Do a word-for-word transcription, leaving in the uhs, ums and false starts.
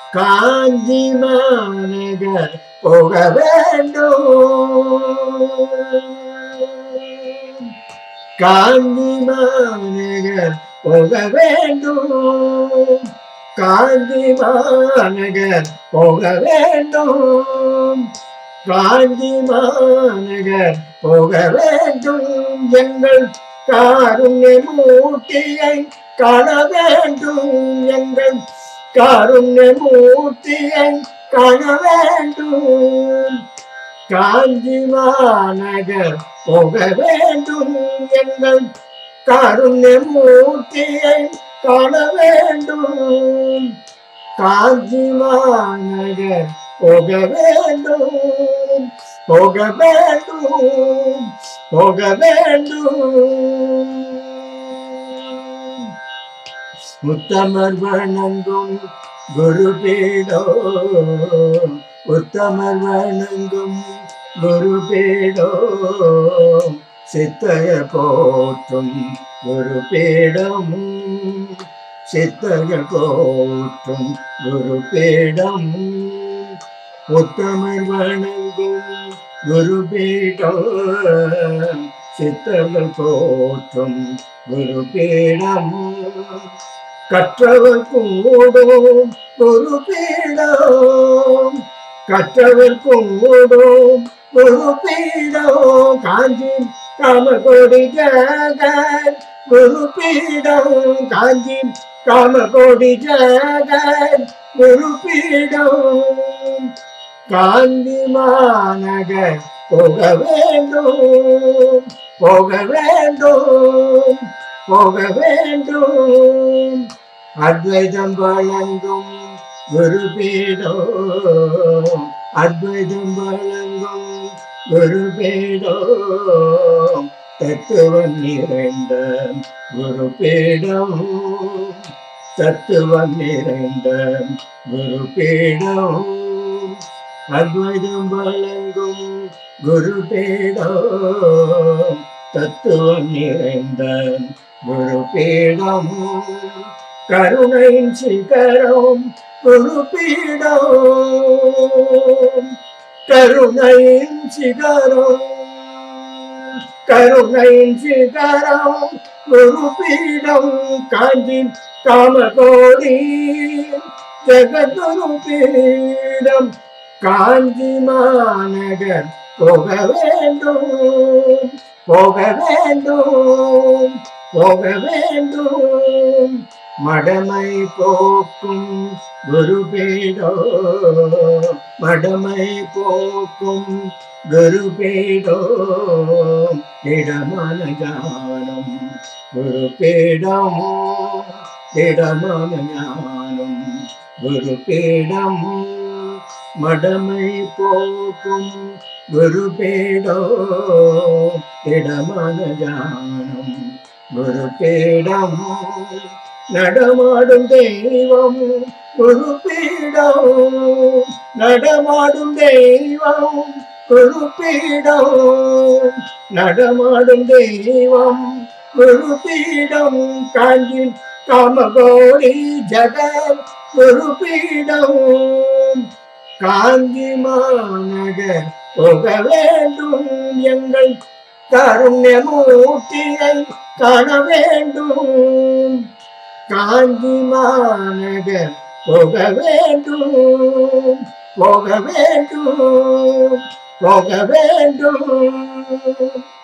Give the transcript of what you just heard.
காஞ்சி மாநகர் போக வேண்டும். காஞ்சி மாநகர் போக வேண்டும். காஞ்சி மாநகர் போக வேண்டும். காஞ்சி மாநகர் போக வேண்டும். எங்கள் காருண்ய மூர்த்தியை காண வேண்டும். எங்கள் காருண்ய மூர்த்தியை காண வேண்டும். காஞ்சி மாநகர் போக வேண்டும். எங்கள் காருண்ய மூர்த்தியை காண வேண்டும். காஞ்சி மாநகர் போக வேண்டும். போக வேண்டும். போக வேண்டும். உத்தமர் வணங்கும் குருபீடோ. உத்தமர் வணங்கும் குருபீடோ. சித்தய போற்றும் குருபீடம். சித்தய போற்றும் குருபீடம். உத்தமர் வணங்கும் குருபீடம். சித்தர்கள் போற்றும் குருபீடம். கற்றவர் கூடும் குருபீடம். கற்றவர் கூடும் குருபீடம். காஞ்சி காமகோடி ஜகத் குருபீடம். காஞ்சி காமகோடி ஜகத் குருபீடம். காஞ்சி மாநகர் போக வேண்டும். போக வேண்டும். போக வேண்டும். அத்வைதம் வழங்கும் குருபீடம். அத்வைதம் வழங்கும் குருபீடம். தத்துவம் நிறைந்த குருபீடம். தத்துவம் நிறைந்த குருபீடம். அத்வைதம் வழங்கும் குருபீடம். தத்துவம் நிறைந்த குருபீடம். கருணையின் சிகரம் குருபீடம். கருணையின் சிகரம். கருணையின் சிகரம் குருபீடம். காஞ்சி காமகோடி ஜெகத்குருபீடம். காஞ்சி மாநகர் போக வேண்டும். போக வேண்டும். போக வேண்டும். மடமை போக்கும் குருபீடம். மடமை போக்கும் குருபீடம். இடமான ஞானம் குருபீடம். இடமான ஞானம் குருபீடம். மடமை போக்கும் குருபீடம். இடமான ஞானம் குருபீடம். நடமாடும் தெய்வம் குருபீடம். நடமாடும் தெய்வம் குருபீடம். நடமாடும் தெய்வம் குருபீடம். காஞ்சி காமகோடி ஜகத் குருபீடம். காஞ்சி மாநகர் போக வேண்டும். எங்கள் காருண்ய மூர்த்தியை காண வேண்டும். காஞ்சி மாநகர் போக வேண்டும். போக வேண்டும். போக வேண்டும்.